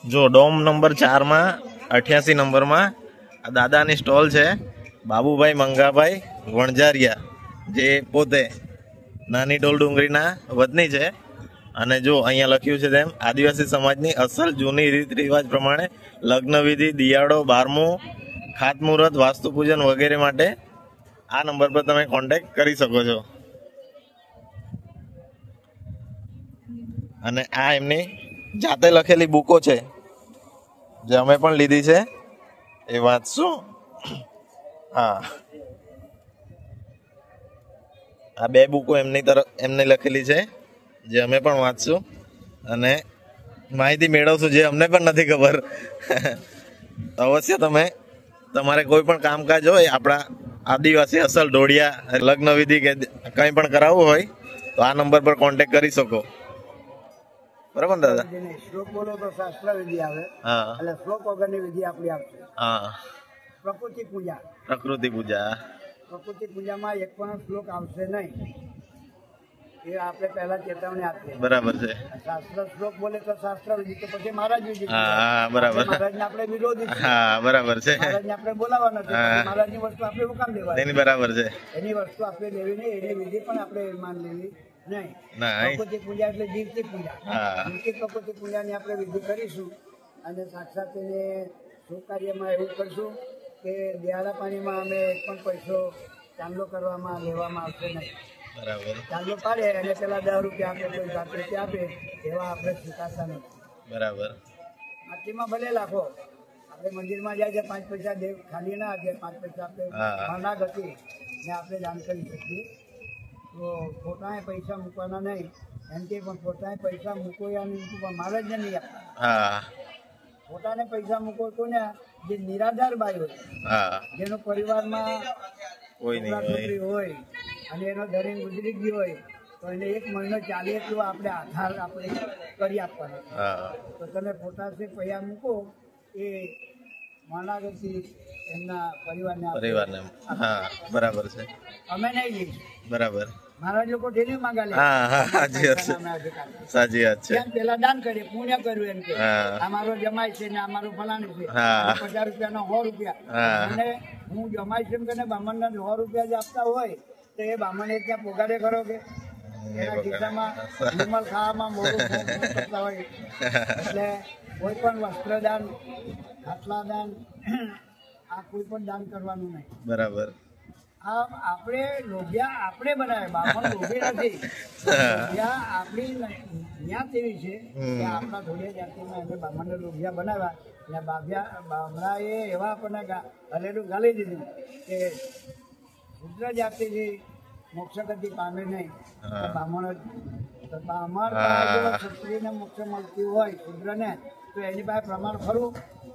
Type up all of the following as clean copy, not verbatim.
જો dome number 4 માં 88 નંબરમાં આ દાદાની સ્ટોલ છે. બાબુભાઈ મંગાભાઈ વણઝારિયા, જે પોતે નાની ડોલ ડુંગરીના વતની છે. અને જો અહીંયા લખ્યું છે તેમ આદિવાસી સમાજની અસલ જૂની રીત રિવાજ પ્રમાણે લગ્ન વિધિ, દિયાળો, 12મું, ખાતમુહૂર્ત, વાસ્તુ પૂજન વગેરે માટે આ નંબર પર તમે કોન્ટેક્ટ કરી શકો છો. અને આ એમની જાતે લખેલી બુકો છે, જે અમે પણ લીધી છે, એ વાંચશું. હા, આ 2 બુકો એમને લખેલી છે, જે અમે પણ વાંચશું અને માહિતી મેળવશું, જે અમને પણ નથી ખબર. અવશ્ય તમે તમારે કોઈ પણ કામકાજ હોય આપણા આદિવાસી અસલ ઢોળિયા લગ્ન વિધિ કે કંઈ પણ કરાવવું હોય તો આ નંબર પર કોન્ટેક્ટ કરી શકો. બરાબર ને દાદા? શ્લોક બોલો તો શાસ્ત્ર વિધિ આવે. હા, એટલે શ્લોક વગરની વિધિ આપણી આવશે. હા. પ્રકૃતિ પૂજા. પ્રકૃતિ પૂજા. પ્રકૃતિ પૂજામાં એક પણ શ્લોક આવશે નહીં, એ આપણે પહેલા ચેતવણી આપીએ. બરાબર છે. શાસ્ત્ર શ્લોક બોલે તો શાસ્ત્ર વિધિ, તો પછી મહારાજ વિધિ. હા, બરાબર. મહારાજને આપણે વિરોધી છે. હા, બરાબર છે. મહારાજને આપણે બોલાવવા નથી. મહારાજની વસ્તુ આપણે શું કામ લેવા? એની બરાબર છે. એની વસ્તુ આપણે લેવી નહીં, એની વિધિ પણ આપણે માન લેવી નહીં. નહીં. પ્રકૃતિ પૂજા એટલે જીવતી પૂજા. હા. જીવતી પ્રકૃતિ પૂજાની આપણે વિધિ કરીશું અને સાક્ષાત એને શુભ કાર્યમાં એવું કરશું કે દિયાળા પાણીમાં અમે એક પણ પૈસો ચાંદલો કરવામાં લેવામાં આવશે નહીં. બરાબર. ચાંદલો પાડે અને પેલા 10 રૂપિયા આપે, કોઈ 7 રૂપિયા આપે, એવા આપણે સ્વીકારતા નથી. બરાબર. માટીમાં ભલે લાખો, આપણે મંદિરમાં જાય છે 5 પૈસા દેવ ખાલી ના આપે, 5 પૈસા આપણે ના ઘટી ને આપણે દાન કરી શકીએ. તો પોતાને પૈસા મૂકવાના નહીં, એમ કે પણ પોતાને પૈસા મૂકો યા નહીં મૂકો, પણ મહારાજને નહીં આપતા. પોતાને પૈસા મૂકો તો ને જે નિરાધાર બાઈ હોય, જેનો પરિવારમાં છોકરી હોય અને એનો ધરીને ગુજરી ગયો હોય, તો એને 1 મહિનો ચાલે એટલો આપણે આધાર આપણે કરી આપવાનો. તો તમે પોતાને પૈસા મૂકો એ માનાગતિ એમના પરિવારને. હા, બરાબર છે. અમે નહીં જઈશું. બરાબર. મહારાજ લોકો ડેલી માંગા લે. સાચી વાત છે. પેલા દાન કરીએ, પુણ્ય કર્યું એમ કે અમારો જમાય છે ને અમારો ફલાણું છે, 50 રૂપિયાનો 100 રૂપિયા, અને હું જમાય છે કે બ્રાહ્મણને 100 રૂપિયા જે આપતા હોય તો એ બ્રાહ્મણ ત્યાં પોગાડે ખરો કે એના ખિસ્સામાં વિમલ ખાવામાં મોડું કરતા હોય. એટલે કોઈ પણ વસ્ત્રદાન, ખાટલા દાન, આ કોઈ પણ દાન કરવાનું નહીં. બરાબર. આ આપણે લોભિયા આપણે બનાવે, બ્રાહ્મણ લોભી નથી. લોભિયા આપણી જ્ઞાત એવી છે કે આપણા ધોળિયા જાતિમાં એમને બ્રાહ્મણને લોભિયા બનાવ્યા ને બામણાએ એવા આપણને હલેલું ગાલી દીધું કે શુદ્ર જાતિથી મોક્ષગતિ પામે નહીં, બ્રાહ્મણ જ. તો બ્રાહ્મણ ક્ષત્રિયને મોક્ષ મળતી હોય શુદ્રને, તો એની પાસે પ્રમાણ ખરું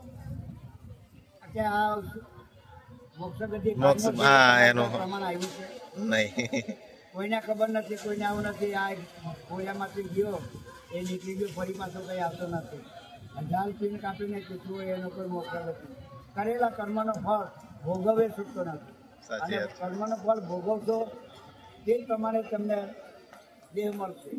કે આ મોક્ષગતિ પ્રમાણ આવ્યું છે? નહીં. કોઈને ખબર નથી, કોઈને આવું નથી. આ કોયામાંથી ગયો એ નીકળી ગયો, ફરી પાછો કંઈ આવતો નથી. ઢાલ પીને કાપીને ચૂકવું હોય એનો કોઈ મોક્ષ નથી. કરેલા કર્મનો ફળ ભોગવે છૂટતો નથી. અને કર્મનો ફળ ભોગવશો તે પ્રમાણે તમને દેહ મળશે.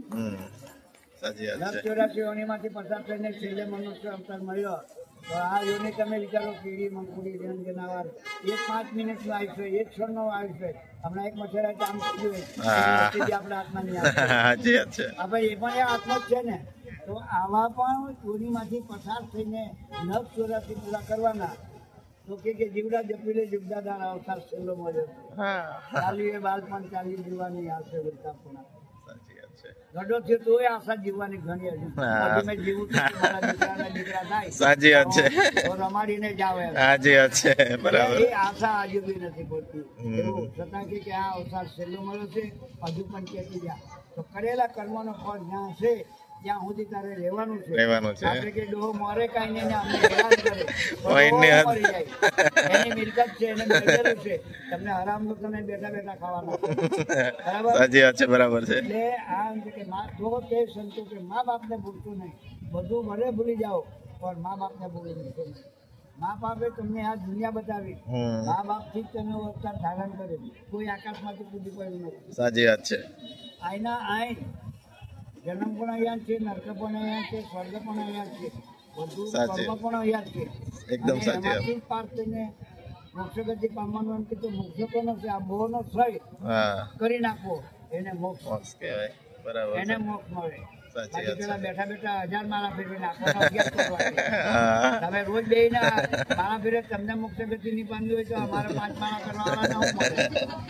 84 યોનિમાંથી પસાર થઈને છેલ્લે મનુષ્ય અવતાર મળ્યો. તો આ યોની તમે વિચારો, કીડી, મંકુડી, જન જનાવર, એ 5 મિનિટનું આયુષ્ય, 1 ક્ષણનો આયુષ્ય. હમણાં એક મચ્છર કામ કર્યું હોય આપણે હાથમાં નહીં આવે. આપણે એ પણ એ આત્મા જ છે ને. તો આવા પણ યોનીમાંથી પસાર થઈને 984 પૂરા કરવાના. તો કે જીવડા જપી લે જુગદાદાર અવતાર છેલ્લો મળ્યો. ચાલીએ બાળપણ, ચાલી જીવવાની આવશે વૃદ્ધાપણા. ગડો થયો તો આશા જીવવાની ઘણી હજુ મેં જીવું દીકરા થાય. સાચી વાત છે. તો રમાડીને જ આવે. સાચી વાત છે. બરાબર. એ આશા હજુ બી નથી પડતી. છતાં કે આ અવતાર છેલ્લો મળ્યો છે, હજુ પણ કેતી જા. તો કરેલા કર્મનો ફળ જ્યાં છે ત્યાં સુધી તારે રહેવાનું છે. આપણે કે ડોહો મોરે કાંઈ નહીં, અમને હેરાન કરે, મરી જાય. એની મિલકત છે, એને મેળવેલું છે, તમને હરામનું તમે બેઠા બેઠા ખાવાનું. બરાબર. સાચી વાત છે. બરાબર છે. એટલે આ કે જો તે સંતો કે મા બાપને ભૂલતું નહીં, બધું ભલે ભૂલી જાઓ પણ મા બાપને ભૂલી નહીં. મા બાપે તમને આ દુનિયા બતાવી, મા બાપથી જ તમે અવતાર ધારણ કર્યું. કોઈ આકાશમાંથી કૂદી પડ્યું નથી. સાચી વાત છે. આઈના આઈ જન્મ પણ અહીંયા છે, નર્ક પણ અહીંયા છે, સ્વર્ગ પણ અહીંયા છે. બધું સાચી. કર્મ પણ અહીંયા જ છે. એકદમ અને સાચી વાત. એમાંથી પાર થઈને મોક્ષગતિ પામવાનું એમ કીધું. મોક્ષ કોનો છે? આ મોહનો ક્ષય હા કરી નાખવો એને મોક્ષ, મોક્ષ કહેવાય. બરાબર એને છે. મોક્ષ મળે. સાચી બાકી વાત પેલા છે. બેઠા બેઠા 1000 માળા ફેરવીને આંખોના અભ્યાસ કરવાની. હા તમે રોજ બેહીને માળા ફેરે તમને મોક્ષગતિ ની પામવી હોય તો અમારે 5 માળા કરવાના ન મળે.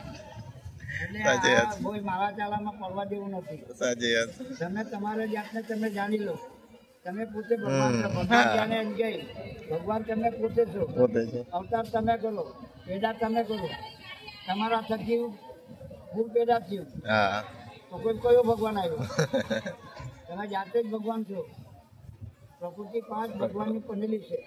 એટલે સાચી આ વાત. કોઈ માળા ચાલામાં પડવા જેવું નથી. સાચી વાત. તમે તમારા જાતને તમે જાણી લો. તમે પોતે ભગવાન છો. ભગવાન જાણે એમ કહે ભગવાન તમે પોતે છો. પોતે છે. અવતાર તમે કરો, પેદા તમે કરો. તમારા થકી ફૂલ પેદા થયું હા તો કોઈ કયો ભગવાન આવ્યો? તમે જાતે જ ભગવાન છો. પ્રકૃતિ 5 ભગવાનની બનેલી છે.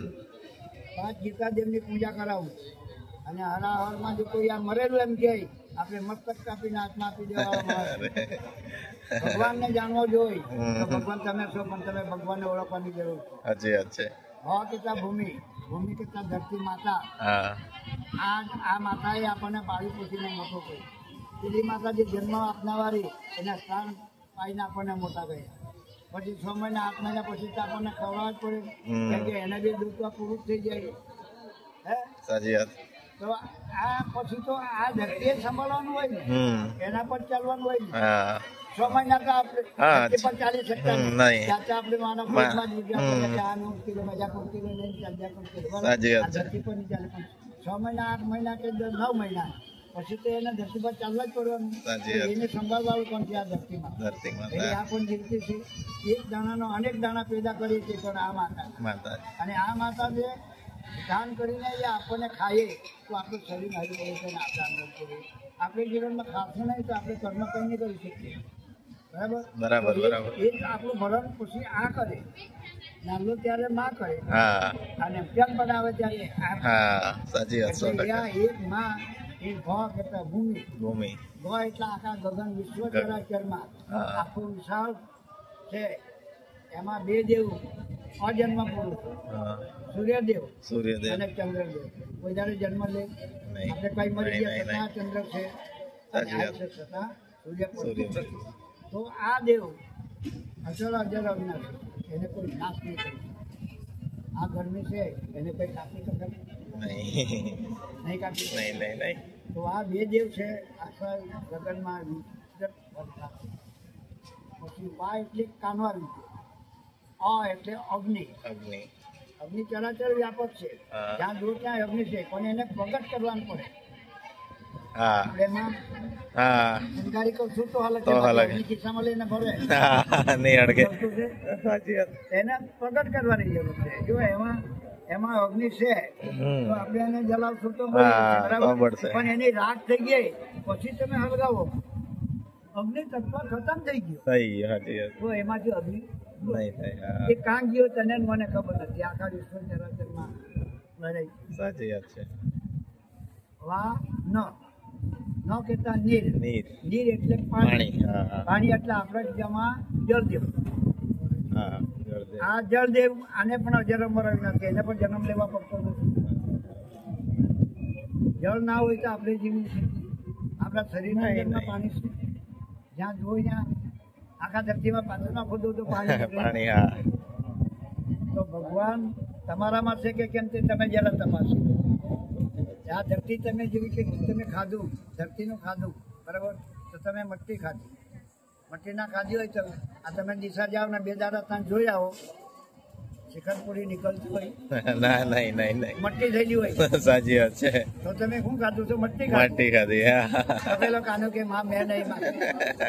5 ગીતાદેવની પૂજા કરાવું અને હરાહરમાં જો કોઈ આ મરેલું એમ કહે આપણે મસ્તક કાપીને હાથમાં આપી દેવામાં ભગવાનને જાણવો જોઈએ તો ભગવાન તમે છો, પણ તમે ભગવાનને ઓળખવાની જરૂર છે. સાચી વાત છે. ભાવ કેટલા ભૂમિ, ભૂમિ કેટલા ધરતી માતા. હા આ માતાએ આપણને પાળી પોષીને મોટો કર્યો. પેલી માતા જે જન્મ આપનાવાળી એના સ્થાન પાઈને આપણને મોટા કર્યા. પછી 6 મહિના 8 મહિના પછી તો આપણને ખવડાવવા જ પડે, કેમ કે એને બી દૂધ પૂરું થઈ જાય. હે સાચી વાત. તો આ પછી તો આ ધરતીએ સંભાળવાનું હોય ને, એના પર ચાલવાનું હોય ને. હા 6 મહિના તો આપણે હા. ધરતી પર ચાલી શકતા નહીં. નહીં. ત્યાં આપણે માનવ પેટમાં જ વિદ્યા પડે કે આનું કિલો મજા કરતી હોય નહીં ચાલ્યા કરતી હોય. સાચી વાત આ છે. ધરતી પર નહીં ચાલે. પણ 6 મહિના 8 મહિના કે 9 મહિના પછી તો એને ધરતી પર ચાલવા જ પડવાનું. સાચી વાત. એને સંભાળવાનું કોણ છે આ ધરતીમાં? ધરતી એટલે આ પણ જીવતી છે. એક દાણાનો અનેક દાણા પેદા કરીએ છીએ, પણ આ માતા માતા. અને આ માતા જે દાન કરીને એ આપણને ખાઈએ તો આપણું શરીર હરી પડે છે અને આપણે આનંદ કરીએ. આપણે જીવનમાં ખાશું નહીં તો આપણે કર્મ કંઈ નહીં કરી શકીએ. બરાબર બરાબર, તો બરાબર. એ આપણું ભરણ પછી આ કરે. નાનો ત્યારે માં કરે હા અને પેન બનાવે ત્યારે આ કરે. હા સાચી વાત. 100% એટલે આ એક માં એક ભાવ કરતા ભૂમિ. ભૂમિ. ભાવ એટલે આખા ગગન વિશ્વ ગગન. ચરાચરમાં હા. આખું વિશાળ છે. એમાં 2 દેવ અજન્મ પુરુષ, હા સૂર્યદેવ સૂર્યદેવ. અને ચંદ્રદેવ. કોઈ દાડે જન્મ લે નહીં. આપણે કઈ મરી નહીં, ગયા નહીં, છતાં ચંદ્ર છે અને સાચી વાત. આયુષ્ય છતાં સૂર્ય સૂર્ય. પડતું નથી. તો આ દેવ અચળ અજર અવિનાશી, એને કોઈ નાશ નહીં કરી શકે. આ ગરમી છે એને કોઈ કાપી શકે નહીં નહીં કાપી શકે. નહીં નહીં નહીં. તો આ 2 દેવ છે આખા ગગનમાં વિચરત ફરતા. પછી વા એટલે કાનવા રીતે, એટલે અગ્નિ. અગ્નિ. અગ્નિ ચરાચર વ્યાપક છે. હા. જ્યાં દૂર ત્યાં અગ્નિ છે, પણ એને પ્રગટ કરવાનું પડે. હા આપણે એમાં હા શિંગારી કરશું તો હાલત તો હાલત. અગ્નિ ખિસ્સામાં લઈને ભરે હા નહીં અડકે. વસ્તુ છે. સાચી વાત. એને પ્રગટ કરવાની જરૂર છે. જો એમાં અગ્નિ છે તો આપણે એને જલાવશું તો બળશે, હા, બરાબર? તો બળશે. પણ એની રાખ થઈ ગઈ પછી તમે હળગાવો, અગ્નિ તત્વ ખતમ થઈ ગયો. થઈ ગયું. સાચી વાત. તો એમાંથી અગ્નિ નહીં થાય. હા એ કાં ગયો તને ને મને ખબર નથી. આખા વિશ્વ ચરાચરમાં લડાઈ. સાચી વાત છે. વા ન કહેતા નીર. નીર. નીર એટલે પાણી. પાણી. હા હા પાણી એટલે આપણે જેમાં જળદેવ. હા જળદેવ. આ જળદેવ આને પણ અજર અમર અવિનાશી, એને પણ જન્મ લેવા પડતો નથી. જળ ના હોય તો આપણે જીવી શકીએ. આપણા શરીરના નહીં, અંદરમાં નહીં. પાણી છે. જ્યાં જોઈ ત્યાં આખા ધરતીમાં પાછળના ખોદો તો પાણી નીકળે. પાણી. હા તો ભગવાન તમારામાં છે કે કેમ તે તમે જરા તપાસો. આ ધરતી તમે જેવી કે તમે ખાધું, ધરતીનું ખાધું, બરાબર? તો તમે મટ્ટી ખાધી. મટ્ટી ના ખાધી હોય તો આ તમે દિશા જાઓ ને 2 દાડા ત્યાં જોઈ આવો, શિખરપુરી નીકળતી હોય, ના નહીં નહીં નહીં. મટ્ટી થયેલી હોય, સાચી વાત છે. તો તમે શું ખાધું? તો મટ્ટી ખાધી. માટી ખાધી. હા તો પેલો કાનો કે માં મેં નહીં માગી.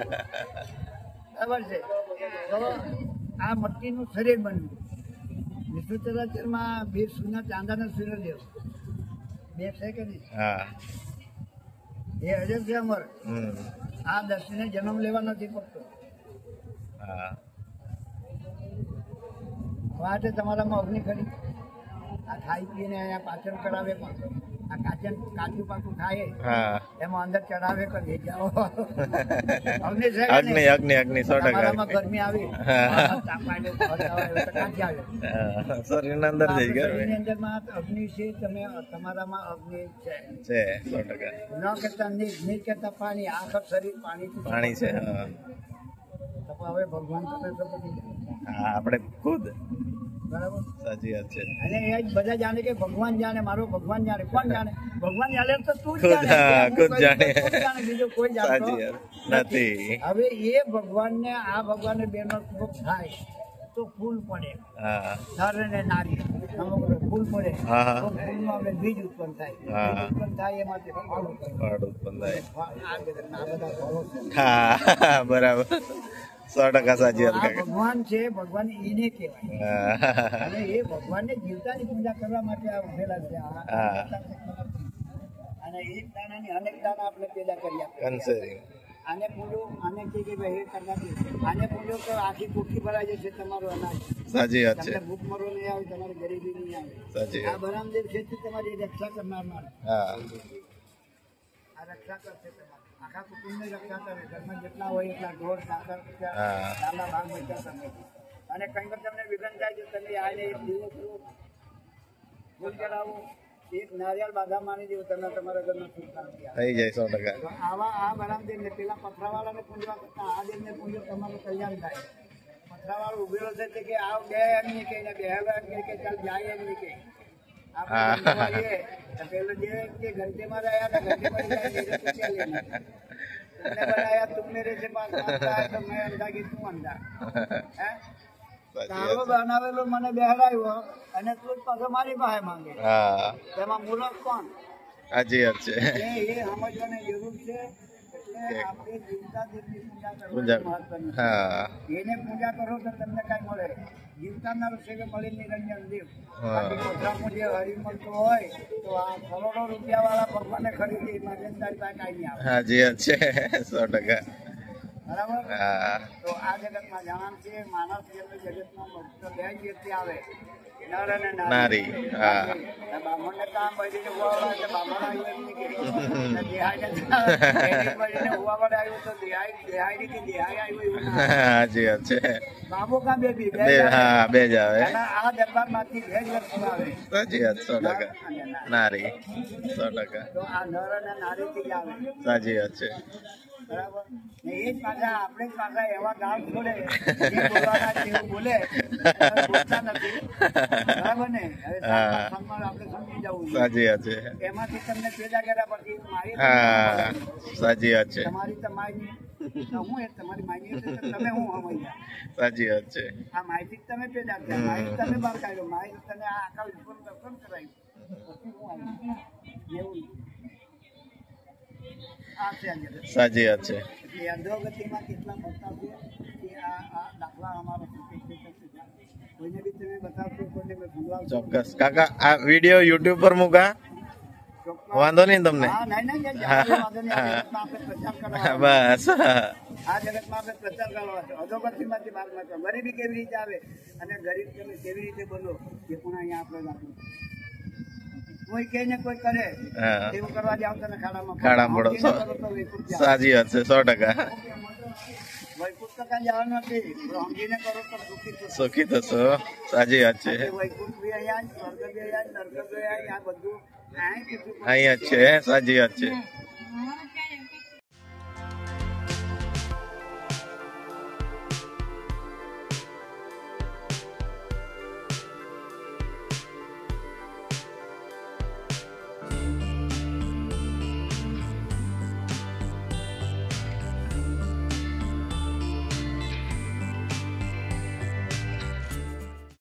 બરાબર છે? તો આ મટ્ટીનું શરીર બન્યું. વિશ્વ ચરાચરમાં 2 સોના ચાંદાના સૂર્યદેવ 2 છે કે નહીં? હા એ અજર છે અમર. હમ આ દર્શને જન્મ લેવા નથી પડતો. હા વાટે તમારામાં અગ્નિ ખરી. આ ખાઈ પીને અહીંયા પાચન કરાવે પણ આ કાચું પાકું ખાય હા એમાં અંદર ચડાવે કરીએ જાઓ. અગ્નિ છે કે અગ્નિ નહીં? અગ્નિ અગ્નિ 100% તમારામાં અગ્નિ. ગરમી આવી હા. તાપ આવ્યો, ખોટ આવ્યો તો કાંથી આવે? હા, શરીરના અંદર જઈ ગયો શરીરની અંદરમાં અગ્નિ છે. તમારામાં અગ્નિ છે. છે 100%. ન કહેતા નીર કહેતા પાણી. આખર શરીર પાણીથી પાણી છે. હા તો હવે ભગવાન તમે તો બધી હા આપણે ખુદ બરાબર. સાચી વાત છે. અને એ જ બધા જાણે કે ભગવાન જાણે, મારો ભગવાન જાણે. કોણ જાણે? ભગવાન જાણે તો તું જ ખુદ, જાણે. હા, હું ખુદ કહી જાણે. દઉં તો તું જાણે, બીજો કોઈ જાણતો સાચી વાત નથી. હવે એ ભગવાનને આ ભગવાનને બેનો કોપ થાય તો ફૂલ પડે, હા નર અને નારી ફૂલ પડે હા, હા. તો ફૂલમાં આપણે બીજ ઉત્પન્ન થાય. હા. બીજ ઉત્પન્ન થાય એમાંથી ફળ ઉત્પન્ન થાય. ફળ ઉત્પન્ન થાય. આ જગતના આ બધા ફળો છે. હા બરાબર, 100% સાચી આ વાત કાકા. ભગવાન છે, ભગવાન એને કહેવાય. હા. અને એ ભગવાનને જીવતાની પૂજા કરવા માટે આ ઉભેલા છે. હા. અને એક દાણાની અનેક દાણા આપણે પેદા કરી આપે. કંસરી. આને પૂજો, આને કે ભાઈ એ કરવાથી આને પૂજો તો આખી કોઠી ભરાઈ જશે તમારું અનાજ. સાચી વાત છે. તમને ભૂખ મરો નહીં આવે, તમારી ગરીબી નહીં આવે. સાચી આ વાત. બરામદેવ છે તે તમારી રક્ષા કરનાર માણસ. હા આ રક્ષા કરશે તમારી, આખા કુટુંબની રક્ષા કરે. ઘરમાં જેટલા હોય એટલા ઢોર સાકર હા. નાના ભાગ બચ્ચા તમે. અને કંઈ પણ તમને વિઘન થાય તો તમે આને એક દીવો કરો, ફૂલ ચડાવો, એક નારિયેળ બાધા માની દેવું, તમે તમારા ઘરમાં સુખ શાંતિ આવે. થઈ જાય 100%. તો આવા આ બરામદેવને પેલા પથરાવાળાને પૂજવા કરતા આ દેવને પૂજો, તમારું કલ્યાણ થાય. પથરાવાળો ઉભેલો છે તે કે આવ બે એમ નહીં કહે, ને બેહવા એમ નહીં કે, ચાલ જાય એમ નહીં કહે. હા. આપણે ઘંટીમાં જઈએ, તો પેલો જે કે ઘંટીમાં રહ્યા હતા, ઘંટીમાં જાય, મેરે પૂછ્યા લેના. तुमने बनाया, तुम मेरे से बात करता है तो मैं अंधा की તું અંધા. હે? તારો બનાવેલો મને બેહરાયો અને તું જ પાછો મારી પાસે માંગે. હા તેમાં મૂર્ખ કોણ? સાચી વાત છે. એ સમજવાની જરૂર છે. એટલે આપણે જીવતા દેવની પૂજા પૂજા. કરવાની મહત્વની છે. હા એને પૂજા કરો તો તમને કઈ મળે. જીવતાના સેવે મળી નિરંજન દેવ. હા. બાકી કોઠામાં જે હરી મળતો હોય તો આ કરોડો રૂપિયા વાળા ભગવાનને ખરીદી માટે તારી પાસે કાંઈ નહીં આવે. સાચી વાત છે 100%. બરાબર. હા તો આ જગતમાં જાણ છે, માણસ જગતમાં ભક્ત બે જ વ્યક્તિ આવે, નર અને નારી. હા. બામણને કામ બળીને ઉવાવડા એટલે બામણ આવ્યું એમ નહીં કે. દેહાઈને બળીને ઉવાવડ આવ્યું તો દેહાઈ કે દેહાઈ આવ્યું એવું ના. સાચી વાત છે. બાબો કાં બેબી બે બે, જ આવે. હા બે જ આવે. અને આ દરબારમાંથી બે જ વસ્તુ આવે, સાચી વાત નર 100%. અને નારી. નારી 100%. તો આ નર અને નારીથી જ આવે. સાચી વાત છે. બરાબર. ને એ જ પાછા આપણે જ પાછા એવા ગાળ છોડે જે બોલવાના છે એવું બોલે, અને બોલતા નથી. બરાબર ને? હવે સાતમા આપણે સમજી જવું જોઈએ. સાચી વાત છે. એમાંથી તમને પેદા કર્યા પછી મારી હા સાચી વાત છે. તમારી તો માયની તો હું એ તમારી માયની એટલે તો તમે હું સમજ્યા. સાચી વાત છે. આ માહિતી તમે પેદા કર્યા, માહિતી તમે બહાર કાઢ્યો, માહિતી તમે આ આખા વિશ્વનું દર્શન કરાવ્યું. પછી હું આવ્યું એવું આ છે આ જગત. સાચી વાત છે. એટલે અધોગતિમાં કેટલા બતાવશે કે આ દાખલા અમારો કોઈને બી તમે બતાવશો, કોઈને મેં ભૂલાવશો. ચોક્કસ કાકા, આ વિડીયો યુટ્યુબ પર મૂકા, ચોક્કસ. વાંધો નહીં તમને. હા, નહીં, નહીં, નહીં, જવાનું વાંધો નહીં. આ જગતમાં આપણે પ્રચાર કરવાનો. બસ આ જગતમાં આપણે પ્રચાર કરવાનો છે. અધોગતિમાંથી બહાર નીકળો. ગરીબી કેવી રીતે આવે અને ગરીબ તમે કેવી રીતે બોલો એ પણ અહીંયા આપણે રાખવું. કોઈ કહે ને કોઈ કરે હા. એવું કરવા જાવ તને ખાડામાં ખાડામાં પડો. સમજીને કરો તો વૈકુંઠ જાઓ. સાચી વાત છે 100%. વૈકુંઠ તો કાંઈ જવાનું નથી, પણ સમજીને કરો તો સુખી થશો. સુખી થશો. સાચી વાત છે. વૈકુંઠ બી અહીંયા જ, સ્વર્ગ બી અહીંયા જ, નરક બી અહીંયા જ, આ બધું અહીં કીધું. અહીંયા જ છે. સાચી વાત છે.